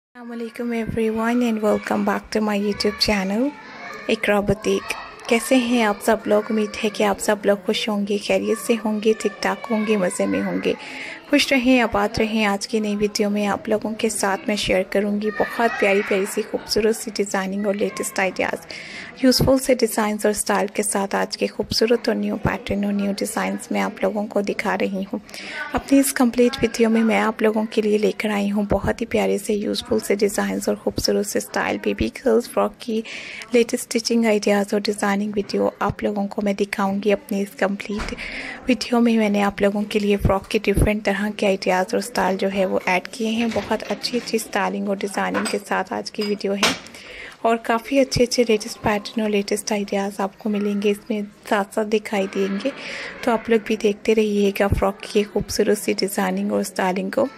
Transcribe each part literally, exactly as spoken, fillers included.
Assalamualaikum everyone and welcome back to my YouTube channel Iqra boutique. कैसे हैं आप सब लोग? उम्मीद है कि आप सब लोग खुश होंगे, खैरियत से होंगे, ठीक ठाक होंगे, मज़े में होंगे। खुश रहें, आबाद रहें। आज की नई वीडियो में आप लोगों के साथ मैं शेयर करूंगी बहुत प्यारी प्यारी सी खूबसूरत सी डिज़ाइनिंग और लेटेस्ट आइडियाज़, यूज़फुल से डिज़ाइंस और स्टाइल के साथ आज के खूबसूरत और न्यू पैटर्न और न्यू डिज़ाइंस में आप लोगों को दिखा रही हूँ। अपनी इस कंप्लीट वीडियो में मैं आप लोगों के लिए लेकर आई हूँ बहुत ही प्यारे से यूज़फुल से डिज़ाइंस और खूबसूरत से स्टाइल बेबी गर्ल्स फ्रॉक की लेटेस्ट स्टिचिंग आइडियाज़ और डिज़ाइनिंग वीडियो आप लोगों को मैं दिखाऊंगी। अपनी इस कंप्लीट वीडियो में मैंने आप लोगों के लिए फ्रॉक के डिफरेंट तरह के आइडियाज़ और स्टाइल जो है वो ऐड किए हैं। बहुत अच्छी अच्छी स्टाइलिंग और डिज़ाइनिंग के साथ आज की वीडियो है और काफ़ी अच्छे अच्छे लेटेस्ट पैटर्न और लेटेस्ट आइडियाज़ आपको मिलेंगे, इसमें साथ साथ दिखाई देंगे। तो आप लोग भी देखते रहिएगा फ्रॉक की खूबसूरत सी डिज़ाइनिंग और स्टाइलिंग को।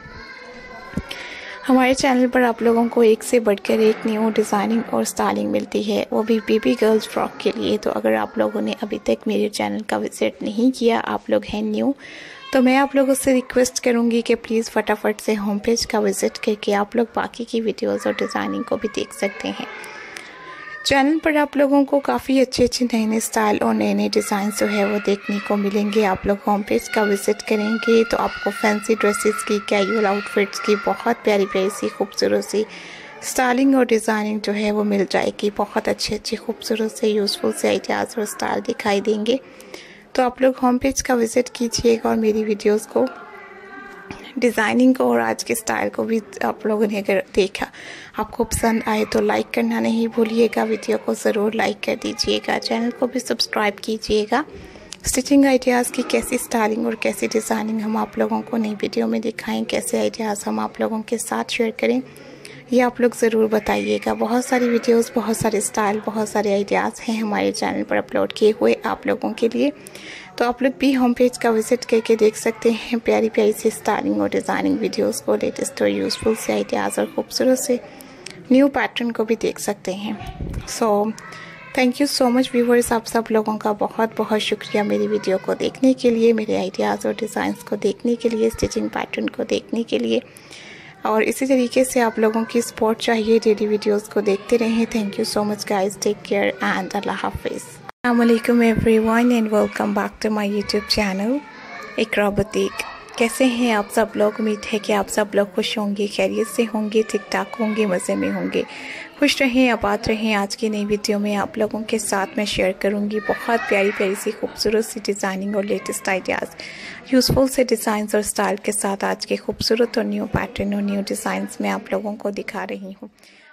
हमारे चैनल पर आप लोगों को एक से बढ़कर एक न्यू डिज़ाइनिंग और स्टाइलिंग मिलती है, वो भी बेबी गर्ल्स फ्रॉक के लिए। तो अगर आप लोगों ने अभी तक मेरे चैनल का विजिट नहीं किया, आप लोग हैं न्यू, तो मैं आप लोगों से रिक्वेस्ट करूंगी कि प्लीज़ फटाफट से होम पेज का विज़िट करके आप लोग बाकी की वीडियोस और डिज़ाइनिंग को भी देख सकते हैं। चैनल पर आप लोगों को काफ़ी अच्छे अच्छे नए नए स्टाइल और नए नए डिज़ाइन जो है वो देखने को मिलेंगे। आप लोग होम पेज का विज़िट करेंगे तो आपको फैंसी ड्रेसेस की, कैजुअल आउटफिट्स की बहुत प्यारी प्यारी सी खूबसूरत सी स्टाइलिंग और डिज़ाइनिंग जो है वो मिल जाएगी। बहुत अच्छे अच्छे खूबसूरत से यूज़फुल से आइडियाज़ और स्टाइल दिखाई देंगे। तो आप लोग होम पेज का विज़िट कीजिएगा और मेरी वीडियोज़ को, डिज़ाइनिंग को और आज के स्टाइल को भी आप लोगों ने अगर देखा, आपको पसंद आए तो लाइक करना नहीं भूलिएगा। वीडियो को ज़रूर लाइक कर दीजिएगा, चैनल को भी सब्सक्राइब कीजिएगा। स्टिचिंग आइडियाज़ की कैसी स्टाइलिंग और कैसी डिज़ाइनिंग हम आप लोगों को नई वीडियो में दिखाएं, कैसे आइडियाज़ हम आप लोगों के साथ शेयर करें, ये आप लोग ज़रूर बताइएगा। बहुत सारी वीडियोस, बहुत सारे स्टाइल, बहुत सारे आइडियाज़ हैं हमारे चैनल पर अपलोड किए हुए आप लोगों के लिए। तो आप लोग भी होम पेज का विज़िट करके देख सकते हैं प्यारी प्यारी सी स्टाइलिंग और डिज़ाइनिंग वीडियोस को, लेटेस्ट और यूज़फुल से आइडियाज़ और खूबसूरत से न्यू पैटर्न को भी देख सकते हैं। So thank you so much viewers, आप सब लोगों का बहुत बहुत शुक्रिया मेरी वीडियो को देखने के लिए, मेरे आइडियाज़ और डिज़ाइंस को देखने के लिए, स्टिचिंग पैटर्न को देखने के लिए। और इसी तरीके से आप लोगों की सपोर्ट चाहिए, डेली वीडियोस को देखते रहें। Thank you so much guys, take care and अल्लाह हाफिज़। अस्सलामुअलैकुम everyone and welcome back to my YouTube channel Iqra boutique. कैसे हैं आप सब लोग? उम्मीद है कि आप सब लोग खुश होंगे, खैरियत से होंगे, ठीक ठाक होंगे, मज़े में होंगे। खुश रहें, आबाद रहें। आज की नई वीडियो में आप लोगों के साथ मैं शेयर करूंगी बहुत प्यारी प्यारी सी खूबसूरत सी डिज़ाइनिंग और लेटेस्ट आइडियाज़, यूज़फुल से डिज़ाइंस और स्टाइल के साथ आज के खूबसूरत और न्यू पैटर्न और न्यू डिज़ाइंस में आप लोगों को दिखा रही हूँ।